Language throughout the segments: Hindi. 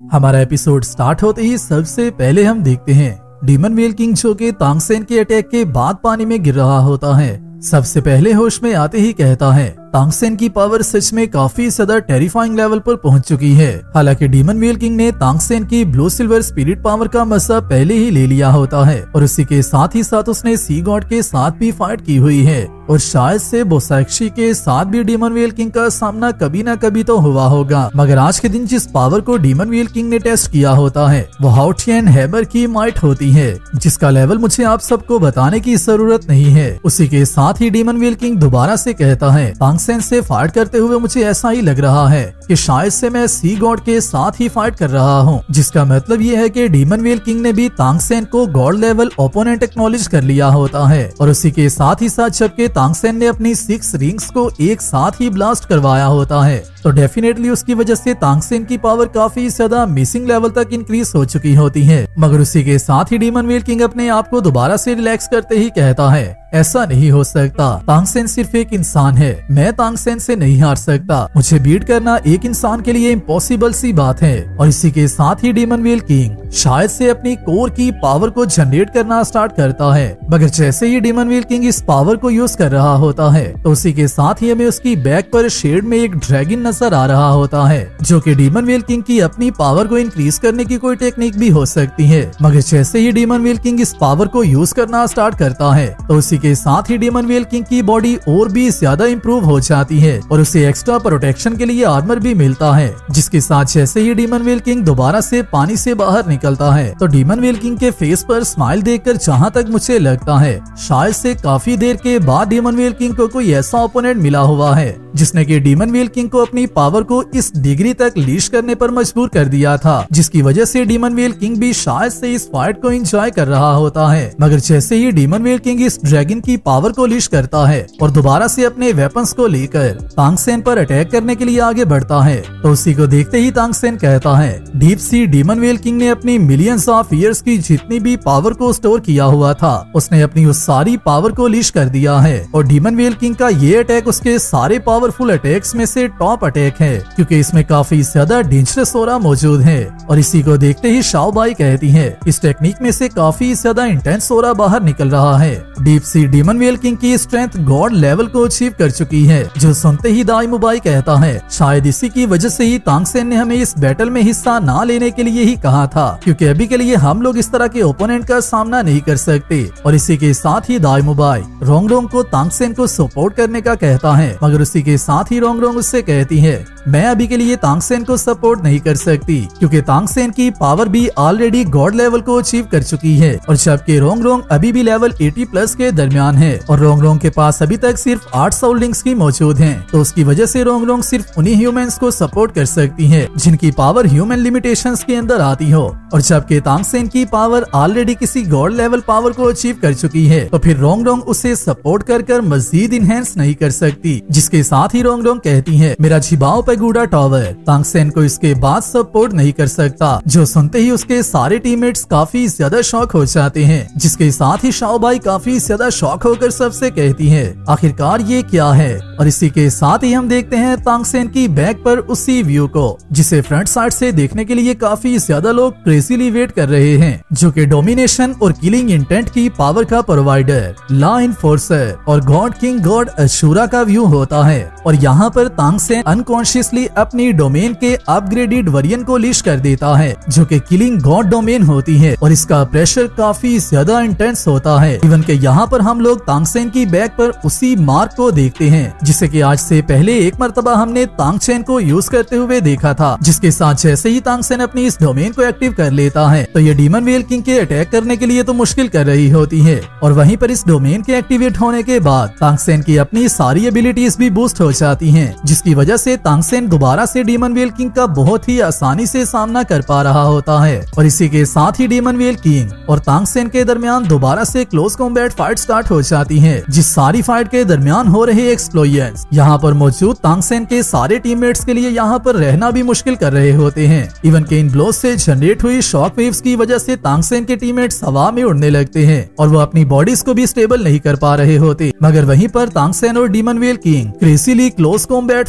हमारा एपिसोड स्टार्ट होते ही सबसे पहले हम देखते हैं डीमन वेल किंग जो के तांगसेन के अटैक के बाद पानी में गिर रहा होता है। सबसे पहले होश में आते ही कहता है तांगसेन की पावर सच में काफी ज्यादा टेरिफाइंग लेवल पर पहुंच चुकी है। हालांकि डीमन वेल किंग ने तांगसेन की ब्लू सिल्वर स्पिरिट पावर का मजा पहले ही ले लिया होता है और उसी के साथ ही साथ उसने सी गॉड के साथ भी फाइट की हुई है और शायद से बोसाक्षी के साथ भी डीमन वेल किंग का सामना कभी न कभी तो हुआ होगा। मगर आज के दिन जिस पावर को डीमन वेल किंग ने टेस्ट किया होता है वो हाउटियन हैमर की माइट होती है, जिसका लेवल मुझे आप सबको बताने की जरूरत नहीं है। उसी के साथ ही डीमन वेल किंग दोबारा से कहता है तांगसेन से फाइट करते हुए मुझे ऐसा ही लग रहा है कि शायद से मैं सी गॉड के साथ ही फाइट कर रहा हूँ, जिसका मतलब ये है कि डीमन वेल किंग ने भी तांगसेन को गॉड लेवल ओपोनेंट एक्नॉलेज कर लिया होता है। और उसी के साथ ही साथ जबकि तांगसेन ने अपनी 6 रिंग्स को एक साथ ही ब्लास्ट करवाया होता है तो डेफिनेटली उसकी वजह से तांगसेन की पावर काफी ज्यादा मिसिंग लेवल तक इंक्रीज हो चुकी होती है। मगर उसी के साथ ही डीमन वेल किंग अपने आप को दोबारा से रिलैक्स करते ही कहता है ऐसा नहीं हो सकता, तांगसेन सिर्फ एक इंसान है, मैं तांगसेन से नहीं हार सकता, मुझे बीट करना एक इंसान के लिए इम्पॉसिबल सी बात है। और इसी के साथ ही डीमन वेल किंग शायद से अपनी कोर की पावर को जनरेट करना स्टार्ट करता है। मगर जैसे ही डीमन वेल किंग इस पावर को यूज कर रहा होता है तो उसी के साथ ही हमें उसकी बैक पर शेड में एक ड्रैगन नजर आ रहा होता है, जो कि डीमन वेल किंग की अपनी पावर को इंक्रीज करने की कोई टेक्निक भी हो सकती है। मगर जैसे ही डीमन वेल किंग इस पावर को यूज करना स्टार्ट करता है तो उसी के साथ ही डीमन वेल किंग की बॉडी और भी ज्यादा इंप्रूव हो जाती है और उसे एक्स्ट्रा प्रोटेक्शन के लिए आर्मर भी मिलता है, जिसके साथ जैसे ही डीमन वेल किंग दोबारा से पानी से बाहर निकलता है तो डीमन वेल किंग के फेस पर स्माइल देखकर जहां तक मुझे लगता है शायद से काफी देर के बाद डीमन वेल किंग को कोई ऐसा ओपोनेंट मिला हुआ है जिसने कि डीमन वेल किंग को अपनी पावर को इस डिग्री तक लीश करने पर मजबूर कर दिया था, जिसकी वजह से डीमन वेल किंग भी शायद से इस फाइट को एंजॉय कर रहा होता है। मगर जैसे ही डीमन वेल किंग इस ड्रैगन की पावर को लीश करता है और दोबारा से अपने वेपन्स को लेकर तांगसेन पर अटैक करने के लिए आगे बढ़ता है तो उसी को देखते ही तांगसेन कहता है deep sea demon whale king ने अपनी मिलियंस ऑफ ईयर्स की जितनी भी पावर को स्टोर किया हुआ था उसने अपनी उस सारी पावर को लीश कर दिया है और डीमन वेल किंग का ये अटैक उसके सारे पावरफुल अटैक्स में से टॉप अटैक है, क्योंकि इसमें काफी ज्यादा डेंजरस ऑरा मौजूद है। और इसी को देखते ही शाओबाई कहती है इस टेक्निक में से काफी ज्यादा इंटेंस ऑरा बाहर निकल रहा है। Deep sea demon whale king की स्ट्रेंथ गॉड लेवल को अचीव कर चुकी है, जो सुनते ही दाईमुबाई कहता है शायद इसी की वजह से ही तांगसेन ने हमें इस बैटल में हिस्सा ना लेने के लिए ही कहा था, क्योंकि अभी के लिए हम लोग इस तरह के ओपोनेंट का सामना नहीं कर सकते। और इसी के साथ ही दाईमुबाई रोंगरोंग को तांगसेन को सपोर्ट करने का कहता है, मगर उसी के साथ ही रोंगरोंग उससे कहती है मैं अभी के लिए तांगसेन को सपोर्ट नहीं कर सकती, क्योंकि तांगसेन की पावर भी ऑलरेडी गॉड लेवल को अचीव कर चुकी है और जबकि रोंगरोंग अभी भी लेवल 80 प्लस के दरमियान है और रोंगरोंग के पास अभी तक सिर्फ 8 सोल लिंक्स की मौजूद हैं, तो उसकी वजह से रोंगरोंग सिर्फ उन्हीं ह्यूमंस को सपोर्ट कर सकती है जिनकी पावर ह्यूमन लिमिटेशंस के अंदर आती हो। और जबकि तांगसेन की पावर ऑलरेडी किसी गॉड लेवल पावर को अचीव कर चुकी है तो फिर रोंगरोंग उसे सपोर्ट कर मजीद इनहेंस नहीं कर सकती, जिसके साथ ही रोंगरोंग कहती है मेरा जिबाओ पैगोडा टावर तांगसेन को इसके बाद सपोर्ट नहीं कर सकता, जो सुनते ही उसके सारे टीममेट्स काफी ज्यादा शॉक हो जाते हैं, जिसके साथ ही शाओबाई काफी ज्यादा शॉक होकर सबसे कहती है आखिरकार ये क्या है। और इसी के साथ ही हम देखते हैं तांगसेन की बैक पर उसी व्यू को जिसे फ्रंट साइड से देखने के लिए काफी ज्यादा लोग क्रेजीली वेट कर रहे हैं, जो कि डोमिनेशन और किलिंग इंटेंट की पावर का प्रोवाइडर लॉ इन्फोर्सर और गॉड किंग गॉड अशूरा का व्यू होता है। और यहाँ पर तांगसेन अनकॉन्शियसली अपनी डोमेन के अपग्रेडेड वेरिएंट को लीश कर देता है, जो कि किलिंग गॉड डोमेन होती है और इसका प्रेशर काफी ज्यादा इंटेंस होता है। इवन के यहाँ पर हम लोग तांगसेन की बैक पर उसी मार्क को देखते हैं जिसे कि आज से पहले एक मर्तबा हमने तांगसेन को यूज करते हुए देखा था, जिसके साथ जैसे ही तांगसेन अपनी इस डोमेन को एक्टिव कर लेता है तो ये डीमन वेल किंग के अटैक करने के लिए तो मुश्किल कर रही होती है। और वहीं पर इस डोमेन के एक्टिवेट होने के बाद तांगसेन की अपनी सारी एबिलिटीज भी बूस्ट हो जाती हैं, जिसकी वजह से तांगसेन दोबारा से डीमन वेल किंग का बहुत ही आसानी से सामना कर पा रहा होता है। और इसी के साथ ही डीमन वेल किंग और तांगसेन के दरमियान दोबारा से क्लोज कॉम्बैट फाइट स्टार्ट हो जाती है, जिस सारी फाइट के दरमियान हो रहे एक्सप्लोजन्स यहाँ पर मौजूद तांगसेन के सारे टीममेट्स के लिए यहाँ पर रहना भी मुश्किल कर रहे होते हैं। इवन के इन ब्लोज से जनरेट हुई शॉक वेव्स की वजह से तांगसेन के टीममेट्स हवा में उड़ने लगते हैं और वो अपनी बॉडीज को भी स्टेबल नहीं कर पा रहे होते। मगर वहीं पर तांगसेन और demon whale king crazily close combat fight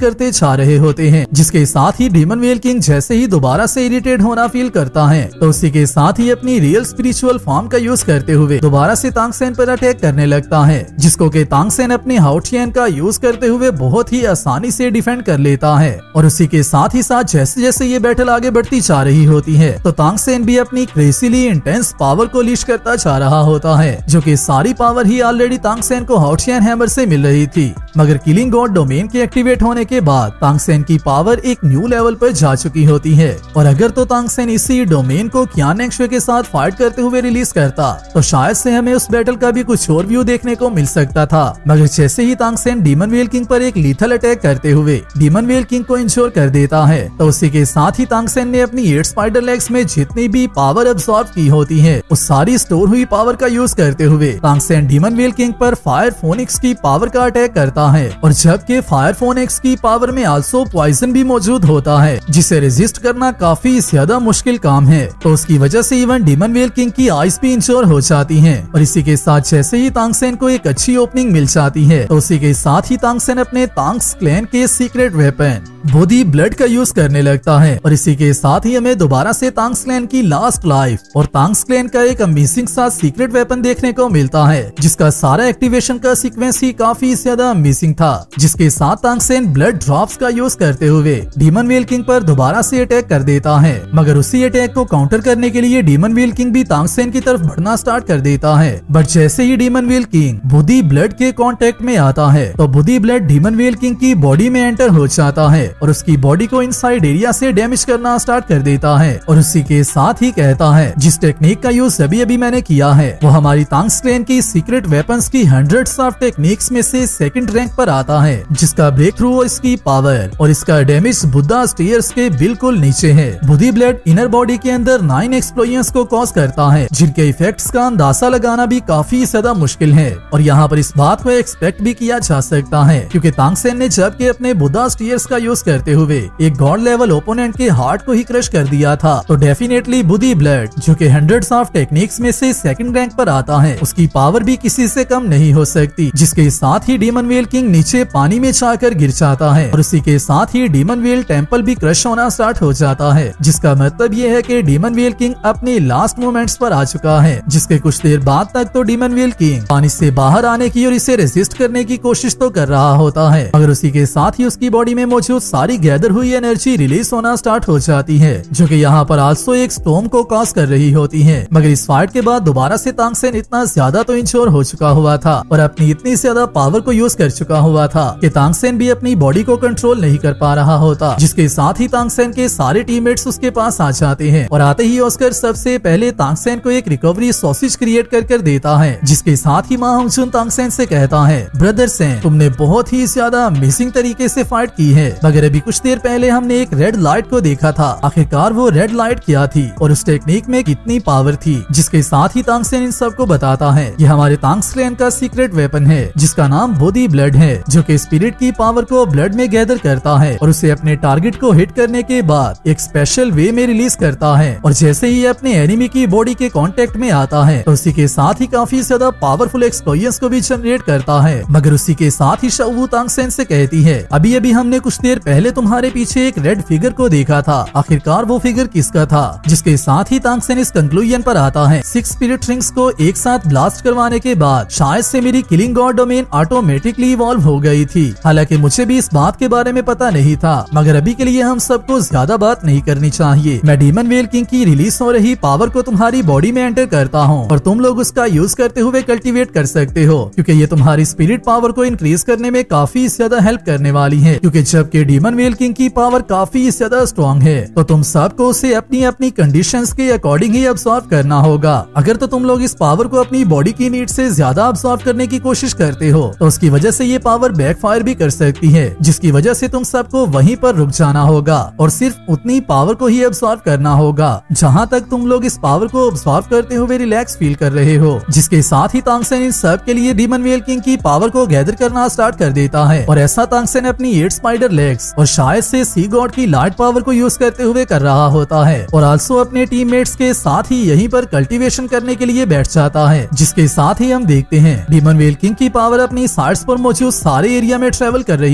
करते छा रहे होते हैं, जिसके साथ ही डीमन वेल किंग जैसे ही दोबारा से इरिटेट होना फील करता है तो उसी के साथ ही अपनी रियल स्पिरिचुअल फॉर्म का यूज करते हुए दोबारा से तांगसेन पर अटैक करने लगता है, जिसको के तांगसेन अपने हाउटियन का यूज करते हुए बहुत ही आसानी से डिफेंड कर लेता है। और उसी के साथ ही साथ जैसे जैसे ये बैटल आगे बढ़ती जा रही होती है तो तांगसेन भी अपनी क्रेजीली इंटेंस पावर को लीश करता जा रहा होता है, जो कि सारी पावर ही ऑलरेडी तांगसेन को हाउटियन हैमर से मिल रही थी। मगर किलिंग गॉड डोमेन के एक्टिवेट होने के बाद तांगसेन की पावर एक न्यू लेवल पर जा चुकी होती है, और अगर तो तांगसेन इसी डोमेन को क्यान एक्शुए के साथ फाइट करते हुए रिलीज करता तो शायद से हमें उस बैटल का भी कुछ और व्यू देखने को मिल सकता था। मगर जैसे ही तांगसेन डीमन वेल किंग पर एक लीथल अटैक करते हुए डीमन वेल किंग को इंश्योर कर देता है तो उसी के साथ ही तांगसेन ने अपनी 8 स्पाइडर लेग्स में जितनी भी पावर अब्सॉर्ब की होती है उस सारी स्टोर हुई पावर का यूज करते हुए तांगसेन डीमन वेल किंग पर फायर फोनिक्स की पावर का अटैक करता है, और जबकि फायर फोनिक्स की पावर में आल्सो पॉइजन भी मौजूद होता है जिसे रेजिस्ट करना काफी ज्यादा मुश्किल काम है, तो उसकी वजह से इवन डीमन वेल किंग की आइस भी इंश्योर हो जाती हैं। और इसी के साथ जैसे ही तांगसेन को एक अच्छी ओपनिंग मिल जाती है तो उसी के साथ ही तांगसेन अपने तांग्स क्लैन के सीक्रेट वेपन बोधी ब्लड का यूज करने लगता है, और इसी के साथ ही हमें दोबारा से तांग्स क्लैन की लास्ट लाइफ और तांग्स क्लैन का एक अमेजिंग सा सीक्रेट वेपन देखने को मिलता है, जिसका सारा एक्टिवेशन का सीक्वेंस ही काफी ज्यादा अमेजिंग था, जिसके साथ तांगसेन ब्लड ड्रॉप्स का यूज करते हुए डीमन वेल किंग पर दोबारा से अटैक कर देता है। मगर उसी अटैक को काउंटर करने के लिए डीमन वेल किंग भी तांगसेन की तरफ बढ़ना स्टार्ट कर देता है, बट जैसे ही demon whale king Bodhi blood के कांटेक्ट में आता है तो Bodhi blood demon whale king की बॉडी में एंटर हो जाता है और उसकी बॉडी को इनसाइड एरिया से डैमेज करना स्टार्ट कर देता है, और उसी के साथ ही कहता है जिस टेक्निक का यूज अभी अभी मैंने किया है वो हमारी तांग्स क्लैन की सीक्रेट वेपन्स की हंड्रेड्स ऑफ टेक्निक्स में से सेकंड रैंक पर आता है, जिसका ब्रेक थ्रू इसकी पावर और इसका डैमेज बुद्धा स्टेयर्स के बिल्कुल नीचे है। बुधी ब्लड इनर बॉडी के अंदर 9 एक्सप्लोजन्स को कॉज करता है, जिनके इफेक्ट्स का अंदाजा लगाना भी काफी ज्यादा मुश्किल है, और यहाँ पर इस बात को एक्सपेक्ट भी किया जा सकता है क्योंकि तांगसेन ने जबकि अपने बुद्धा स्टेयर्स का यूज करते हुए एक गॉड लेवल ओपोनेंट के हार्ट को ही क्रश कर दिया था, तो डेफिनेटली बुधी ब्लड जो कि हंड्रेड्स ऑफ टेक्निक्स में से सेकंड रैंक पर आता है उसकी पावर भी किसी से कम नहीं हो सकती, जिसके साथ ही डीमन वेल किंग नीचे पानी में जाकर गिर जाता है, और उसी के साथ ही डीमन वेल टेम्पल भी क्रश होना स्टार्ट हो जाता है, जिसका मतलब ये है कि डीमन वेल किंग अपने लास्ट मोमेंट्स पर आ चुका है, जिसके कुछ देर बाद तक तो डीमन वेल किंग पानी से बाहर आने की और इसे रेजिस्ट करने की कोशिश तो कर रहा होता है, मगर उसी के साथ ही उसकी बॉडी में मौजूद सारी गैदर हुई एनर्जी रिलीज होना स्टार्ट हो जाती है, जो कि यहाँ पर आल्सो एक स्टॉर्म को कॉज कर रही होती है। मगर इस फाइट के बाद दोबारा से तांगसेन इतना ज्यादा तो इंश्योर हो चुका हुआ था और अपनी इतनी ज्यादा पावर को यूज कर चुका हुआ था कि तांगसेन भी अपनी बॉडी को कंट्रोल नहीं कर पा रहा होता, जिसके साथ ही तांगसेन के सारे टीममेट्स उसके पास आ जाते हैं, और आते ही ऑस्कर सबसे पहले तांगसेन को एक रिकवरी सॉसेज क्रिएट कर देता है, जिसके साथ ही मा होंगजुन तांगसेन से कहता है ब्रदर सेन तुमने बहुत ही ज्यादा अमेजिंग तरीके से फाइट की है, मगर अभी कुछ देर पहले हमने एक रेड लाइट को देखा था, आखिरकार वो रेड लाइट क्या थी और उस टेक्निक में कितनी पावर थी, जिसके साथ ही तांगसेन इन सबको बताता है ये हमारे तांग्स क्लैन का सीक्रेट वेपन है जिसका नाम बोधी ब्लड है, जो कि स्पिरिट की पावर को ब्लड में गैदर करता है और उसे अपने टारगेट को हिट करने के बाद एक स्पेशल वे में रिलीज करता है, और जैसे ही अपने एनिमी की बॉडी के कांटेक्ट में आता है तो उसी के साथ ही काफी ज्यादा पावरफुल एक्सप्लोजन्स को भी जनरेट करता है। मगर उसी के साथ ही शाओवू तांगसेन से कहती है अभी अभी हमने कुछ देर पहले तुम्हारे पीछे एक रेड फिगर को देखा था, आखिरकार वो फिगर किसका था, जिसके साथ ही तांगसेन इस कंक्लूजन पर आता है 6 स्पिरिट रिंग्स को एक साथ ब्लास्ट करवाने के बाद शायद से मेरी killing god domain automatically evolve हो गई थी, हालांकि मुझे भी इस बात के बारे में पता नहीं था, मगर अभी के लिए हम सबको ज्यादा बात नहीं करनी चाहिए। मैं डीमन वेल किंग की रिलीज हो रही पावर को तुम्हारी बॉडी में एंटर करता हूँ और तुम लोग उसका यूज करते हुए कल्टीवेट कर सकते हो, क्योंकि ये तुम्हारी स्पिरिट पावर को इंक्रीज करने में काफी ज्यादा हेल्प करने वाली है, क्योंकि जबकि डीमन वेल किंग की पावर काफी ज्यादा स्ट्रॉन्ग है तो तुम सबको उसे अपनी अपनी कंडीशंस के अकॉर्डिंग ही अब्सॉर्ब करना होगा। अगर तो तुम लोग इस पावर को अपनी बॉडी की नीड से ज्यादा अब्सॉर्ब करने की कोशिश करते हो तो उसकी वजह से ये पावर बैकफायर भी कर सकती है, जिसकी वजह से तुम सबको वहीं पर रुक जाना होगा और सिर्फ उतनी पावर को ही अब्सॉर्ब करना होगा जहां तक तुम लोग इस पावर को अब्सॉर्ब करते हुए रिलैक्स फील कर रहे हो, जिसके साथ ही तांगसेन इन सब के लिए डीमन वेल किंग की पावर को गैदर करना स्टार्ट कर देता है, और ऐसा तांगसेन अपनी 8 स्पाइडर लेग्स और शायद से सी गॉड की लाइट पावर को यूज करते हुए कर रहा होता है, और आल्सो अपने टीममेट्स के साथ ही यहीं पर कल्टीवेशन करने के लिए बैठ जाता है, जिसके साथ ही हम देखते हैं डीमन वेल किंग की पावर अपनी साइड्स पर मौजूद सारे एरिया में ट्रेवल कर रही होती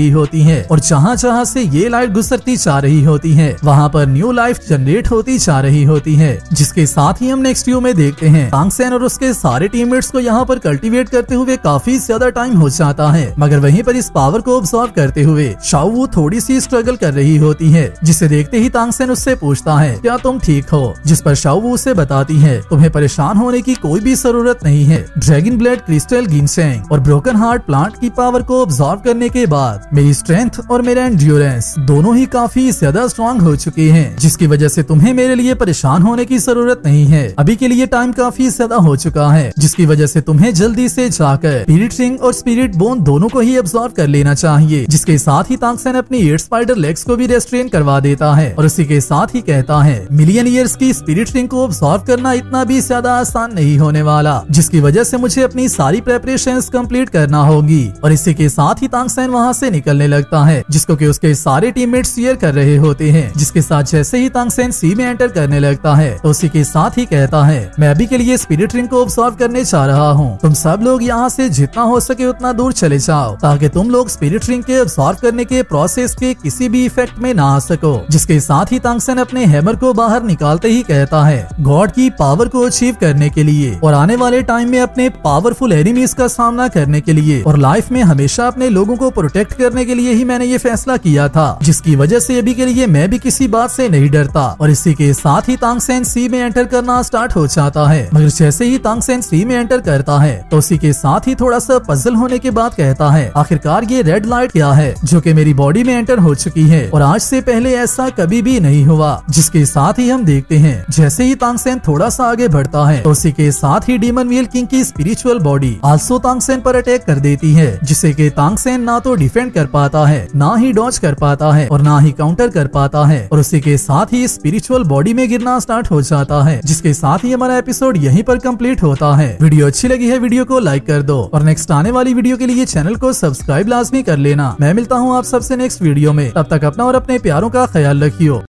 है और जहाँ जहाँ से ये लाइट गुजरती जा रही होती है वहाँ पर न्यू लाइफ जनरेट होती जा रही होती है। जिसके साथ ही हम नेक्स्ट व्यू में देखते हैं तांग सेन और उसके सारे टीममेट्स को यहाँ पर कल्टीवेट करते हुए काफी ज्यादा टाइम हो जाता है, मगर वहीं पर इस पावर को ऑब्जॉर्व करते हुए शाओ वू थोड़ी सी स्ट्रगल कर रही होती है, जिसे देखते ही तांग सेन उससे पूछता है क्या तुम ठीक हो, जिस पर शाओ वू उसे बताती है तुम्हें परेशान होने की कोई भी जरूरत नहीं है। ड्रैगन ब्लड क्रिस्टल गिनसेंग और ब्रोकन हार्ट प्लांट की पावर को ऑब्जॉर्व करने के बाद मेरी स्ट्रेंथ और मेरा एंड्योरेंस दोनों ही काफी ज्यादा स्ट्रॉन्ग हो चुके हैं, जिसकी वजह से तुम्हें मेरे लिए परेशान होने की जरूरत नहीं है। अभी के लिए टाइम काफी ज्यादा हो चुका है, जिसकी वजह से तुम्हें जल्दी से जाकर स्पिरिट रिंग और स्पिरिट बोन दोनों को ही ऑब्जॉर्व कर लेना चाहिए। जिसके साथ ही तांग सेन अपनी 8 स्पाइडर लेग्स को भी रेस्ट्रेन करवा देता है और उसी के साथ ही कहता है मिलियन ईयर्स की स्पिरिट रिंग को ऑब्जॉर्व करना इतना भी ज्यादा आसान नहीं होने वाला, जिसकी वजह से मुझे अपनी सारी प्रेपरेशंस कंप्लीट करना होगी। और इसी के साथ ही तांग सेन वहाँ से निकलने लगता है, जिसको कि उसके सारे टीममेट्स चीयर कर रहे होते हैं। जिसके साथ जैसे ही तांग सेन सी में एंटर करने लगता है तो उसी के साथ ही कहता है मैं अभी के लिए स्पिरिट रिंग को ऑब्जॉर्व करने जा रहा हूँ, तुम सब लोग यहाँ से जितना हो सके उतना दूर चले जाओ ताकि तुम लोग स्पिरिट रिंग के ऑब्जॉर्व करने के प्रोसेस के किसी भी इफेक्ट में ना आ सको। जिसके साथ ही तांग सेन अपने हैमर को बाहर निकालते ही कहता है गॉड की पावर को अचीव करने के लिए और आने वाले टाइम में अपने पावरफुल एनिमीज का सामना करने के लिए और लाइफ में हमेशा अपने लोगों को प्रोटेक्ट करने के लिए ही मैंने ये फैसला किया था, जिसकी वजह से अभी के लिए मैं भी किसी बात से नहीं डरता। और इसी के साथ ही तांग सेन सी में एंटर करना स्टार्ट हो जाता है, मगर जैसे ही तांग सेन सी में एंटर करता है तो उसी के साथ ही थोड़ा सा पजल होने के बाद कहता है आखिरकार ये रेड लाइट क्या है जो कि मेरी बॉडी में एंटर हो चुकी है और आज से पहले ऐसा कभी भी नहीं हुआ। जिसके साथ ही हम देखते हैं जैसे ही तांग सेन थोड़ा सा आगे बढ़ता है तो उसी के साथ ही डीमन व्हील किंग की spiritual body also Tang San पर अटैक कर देती है, जिसे कि तांग सेन ना तो डिफेंड कर पाता है, ना ही डॉज कर पाता है और ना ही काउंटर कर पाता है और उसी के साथ ही स्पिरिचुअल बॉडी में गिरना स्टार्ट हो जाता है। जिसके साथ ही हमारा एपिसोड यहीं पर कंप्लीट होता है। वीडियो अच्छी लगी है वीडियो को लाइक कर दो और नेक्स्ट आने वाली वीडियो के लिए चैनल को सब्सक्राइब लाजमी कर लेना। मैं मिलता हूँ आप सबसे नेक्स्ट वीडियो में, तब तक अपना और अपने प्यारों का ख्याल रखियो।